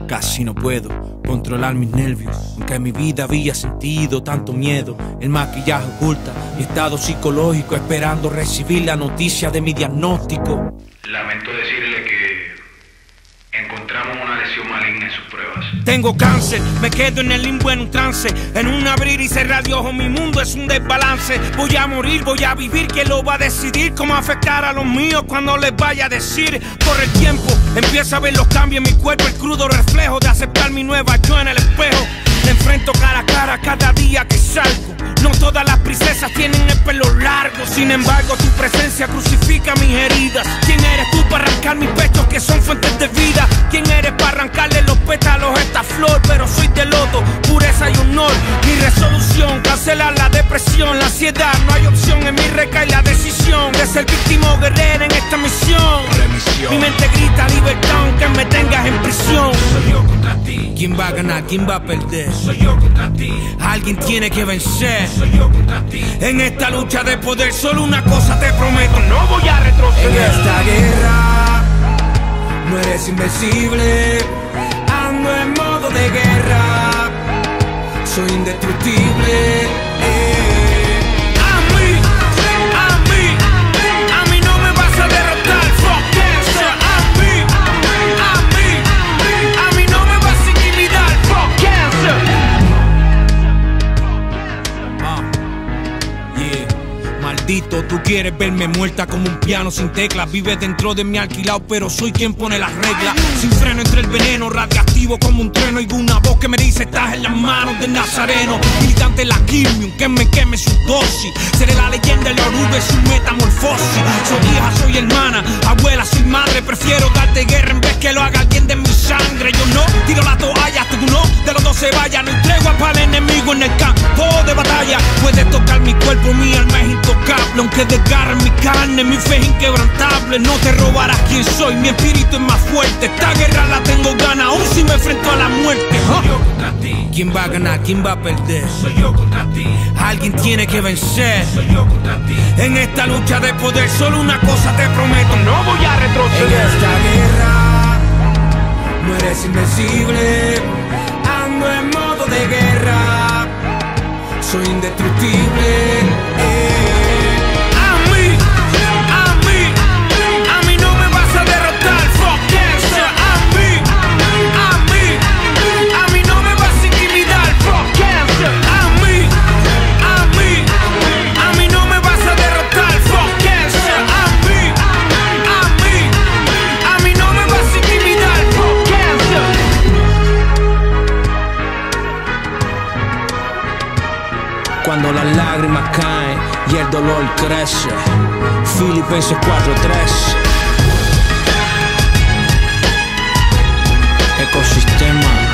Casi no puedo controlar mis nervios, aunque en mi vida había sentido tanto miedo. El maquillaje oculta mi estado psicológico, esperando recibir la noticia de mi diagnóstico. Lamento decirle que encontramos una lesión maligna en sus pruebas. Tengo cáncer, me quedo en el limbo en un trance. En un abrir y cerrar de ojos mi mundo es un desbalance. Voy a morir, voy a vivir, ¿quién lo va a decidir? Cómo afectar a los míos cuando les vaya a decir. Corre el tiempo, empieza a ver los cambios en mi cuerpo, el crudo reflejo de aceptar mi nueva yo en el espejo. Me enfrento cara a cara cada día que salgo. No todas las princesas tienen el pelo largo, sin embargo tu presencia crucifica mis heridas. ¿Quién eres tú para arrancar mis pechos que son fuentes de vida? ¿Quién eres para arrancarle los pétalos a esta flor? Pero soy de lodo, pureza y honor. Mi resolución, cancelar la depresión, la ansiedad. No hay opción, en mí recae la decisión de ser víctima o guerrera en esta misión. Mi mente grita libertad aunque me tengas en prisión. Soy yo contra ti. ¿Quién va a ganar? ¿Quién va a perder? Soy yo contra ti. Alguien tiene que vencer. Soy yo contra ti. En esta lucha de poder solo una cosa te prometo: no voy a En retroceder. esta guerra no eres invencible. Ando en modo de guerra, soy indestructible. A mí no me vas a derrotar. Fuck cancer. A mí no me vas a intimidar. Fuck cancer. Maldito, tú quieres verme muerta como un piano sin teclas. Vives dentro de mi alquilado, pero soy quien pone las reglas. Sin freno entre el veneno, radiactivo como un trueno. Y una voz que me dice: estás en las manos del Nazareno. Militante en la quimio, que me queme su dosis. Seré la leyenda, el oruga y su metamorfosis. Soy hija, soy hermana, abuela, soy madre. Prefiero darte guerra en vez que lo haga alguien de mi sangre. Yo no tiro la toalla hasta que uno de los dos se vaya. No entrego para el enemigo en el campo de batalla. Puedes tocar mi cuerpo, mi alma es intocable. Aunque desgarren mi carne, mi fe es inquebrantable. No te robarás quién soy, mi espíritu es más fuerte. Esta guerra la tengo gana, aún si me enfrento a la muerte. Soy yo contra ti. ¿Quién va a ganar? ¿Quién va a perder? Soy yo contra ti. Alguien tiene que vencer. Soy yo contra ti. En esta lucha de poder solo una cosa te prometo: no voy a En retroceder. esta guerra no eres invencible. Ando en modo de guerra, soy indestructible. A mí no me vas a derrotar. Fuck cancer. A mí no me vas a intimidar. Fuck cancer. A mí no me vas a derrotar. Fuck cancer. A mí no me vas a intimidar. Fuck cancer. Cuando las lágrimas caen y el dolor crece, Filipenses 4:3. Ecosistema.